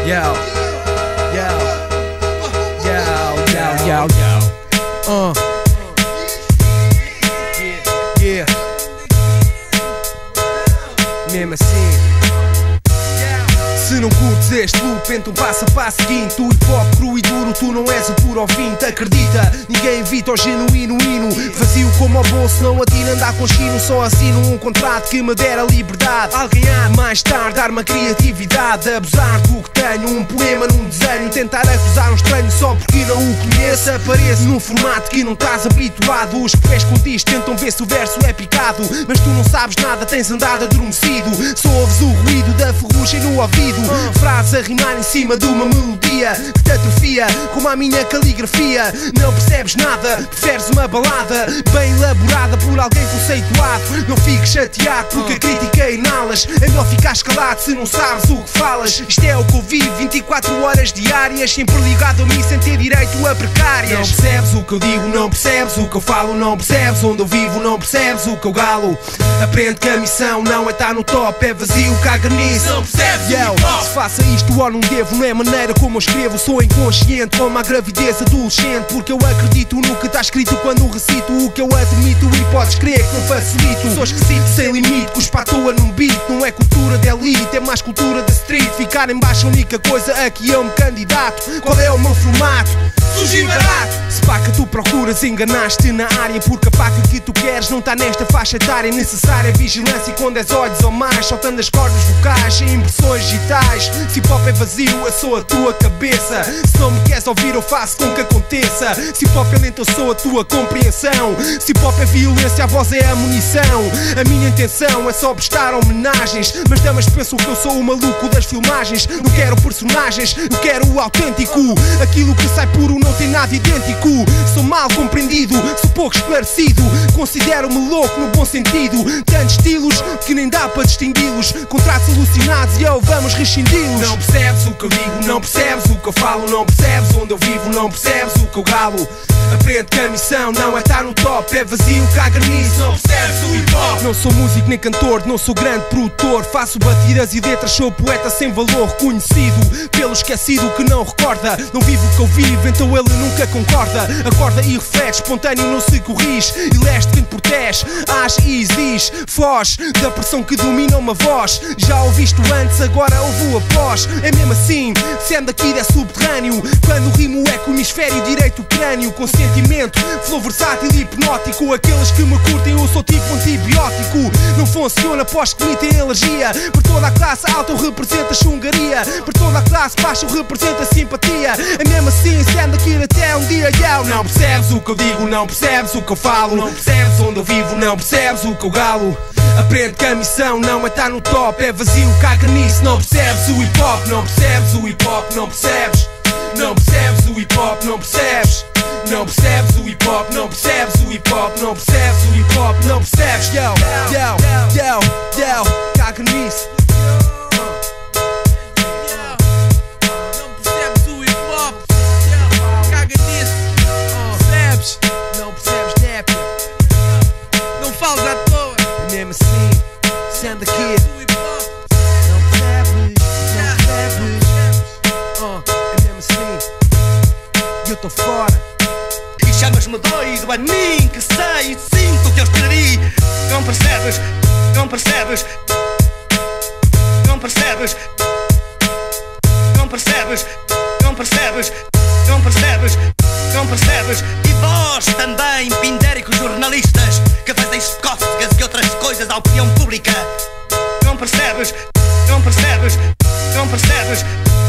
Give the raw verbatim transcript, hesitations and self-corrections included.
Yo, yo, yo, yo, yo, yo. Uh. Yeah, yeah. Mesmo assim. Se não curtes este loop, então passa para a seguinte. O hip hop cru e duro, tu não és o puro ouvinte. Acredita, ninguém evita o genuíno hino. Vazio como ao bolso, não atino andar com chino. Só assino um contrato que me dera liberdade. Alguém há de mais tarde dar-me a criatividade. Abusar do que tenho, um poema num desenho. Tentar acusar um estranho só porque não o conheço. Apareço num formato que não estás habituado. Os pés contigo tentam ver se o verso é picado, mas tu não sabes nada, tens andado adormecido. Só ouves o ruído da ferrugem no ouvido. Frase a rimar em cima de uma melodia que te atrofia, como a minha caligrafia. Não percebes nada, preferes uma balada bem elaborada por alguém conceituado. Não fiques chateado porque a crítica é inalas. É melhor ficar calado se não sabes o que falas. Isto é o que eu vivo vinte e quatro horas diárias, sempre ligado a mim sem ter direito a precárias. Não percebes o que eu digo, não percebes o que eu falo. Não percebes onde eu vivo, não percebes o que eu galo. Aprende que a missão não é estar no top, é vazio, caga nisso. Não percebes? Yo. Se faça isto ou não devo, não é maneira como eu escrevo. Sou inconsciente como a gravidez adolescente, porque eu acredito no que está escrito quando recito o que eu admito. E podes crer que não facilito. Sou esquisito sem limite, cuspa à toa num beat. Não é cultura de elite, é mais cultura da street. Ficar em baixo a única coisa a que eu me candidato. Qual é o meu formato? Surgir barato. Se paca tu procuras, enganaste na área, porque a paca que tu queres não está nesta faixa etária. Necessária vigilância com dez olhos ou mais, soltando as cordas vocais sem impressões digitais. Se hip hop é vazio, eu sou a tua cabeça. Se não me queres ouvir, eu faço com que aconteça. Se hip hop é lento, eu sou a tua compreensão. Se hip hop é violência, a voz é a munição. A minha intenção é só prestar homenagens, mas damas pensam que eu sou o maluco das filmagens. Não quero personagens, eu quero o autêntico. Aquilo que sai puro não tem nada idêntico. Sou mal compreendido, sou pouco esclarecido. Considero-me louco no bom sentido. Tantos estilos que nem dá para distingui-los. Contratos alucinados e eu vamos rescindi-los. Não percebes o que eu digo, não percebes o que eu falo. Não percebes onde eu vivo, não percebes o que eu galo. Aprende que a missão não é estar no top, é vazio, caga nisso. Não percebes o hip hop. Não sou músico nem cantor, não sou grande produtor. Faço batidas e letras, sou poeta sem valor reconhecido pelo esquecido que não recorda. Não vivo o que eu vivo, então ele nunca concorda. Acorda e reflete, espontâneo não se corrige. E leste quem te protege, age e exige. Foge da pressão que domina uma voz. Já ouviste antes, agora ouvo após. É mesmo assim, sendo aqui é subterrâneo. Quando rimo é com o hemisfério direito o crânio. Com sentimento, flow versátil e hipnótico. Aqueles que me curtem eu sou tipo antibiótico. Não funciona após que me têm alergia. Por toda a classe alta eu represento a chungaria. Por toda a classe baixa eu represento a simpatia. É mesmo assim, sendo aqui até um dia eu. Não percebes o que eu digo, não percebes o que eu falo. Não percebes onde eu vivo, não percebes o que eu galo. Aprende que a missão não é estar no top, é vazio, caga nisso. Não percebes o hip hop, não percebes o hip hop, não percebes. Não percebes o hip hop, não percebes. Não percebes o hip hop, não percebes o hip hop, não percebes o hip hop, não percebes. Yo, yo, yo, yo, caga nisso. Não percebes o hip hop, caga nisso. Percebes? Não percebes rap. Não falas à toa. É mesmo assim, sendo aqui. Não percebes, não percebes. Oh, é mesmo assim, e eu tô fora. E chamas-me doido, a mim que sei e sinto que eu escrevi. Não percebes, não percebes. Não percebes. Não percebes, não percebes. Não percebes, não percebes. E vós também, pindéricos jornalistas, que fazeis cócegas e outras coisas à opinião pública. Não percebes, não percebes, não percebes.